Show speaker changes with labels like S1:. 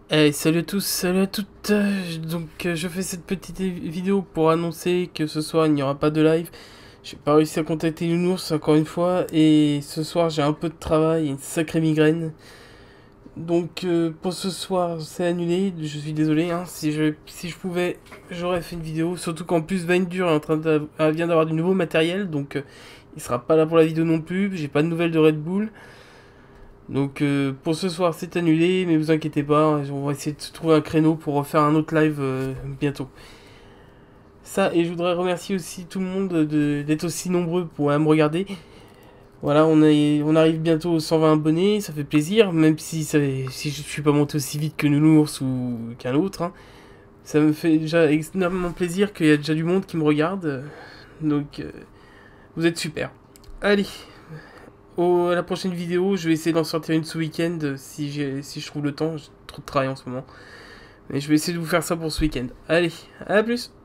S1: Hey, salut à tous, salut à toutes. Je fais cette petite vidéo pour annoncer que ce soir il n'y aura pas de live. J'ai pas réussi à contacter Nounours encore une fois et ce soir j'ai un peu de travail et une sacrée migraine. Pour ce soir c'est annulé. Je suis désolé. Hein, si je pouvais, j'aurais fait une vidéo. Surtout qu'en plus Vaindur est en train vient d'avoir du nouveau matériel, il sera pas là pour la vidéo non plus. J'ai pas de nouvelles de Red Bull. Pour ce soir c'est annulé, mais vous inquiétez pas, on va essayer de se trouver un créneau pour refaire un autre live bientôt. Ça, et je voudrais remercier aussi tout le monde d'être aussi nombreux pour me regarder. Voilà, on arrive bientôt aux 120 abonnés, ça fait plaisir, même si je suis pas monté aussi vite que Nounours ou qu'un autre. Hein. Ça me fait déjà énormément plaisir qu'il y a déjà du monde qui me regarde. Donc, euh, vous êtes super. Allez, à la prochaine vidéo, je vais essayer d'en sortir une ce week-end si je trouve le temps. J'ai trop de travail en ce moment. Mais je vais essayer de vous faire ça pour ce week-end. Allez, à plus!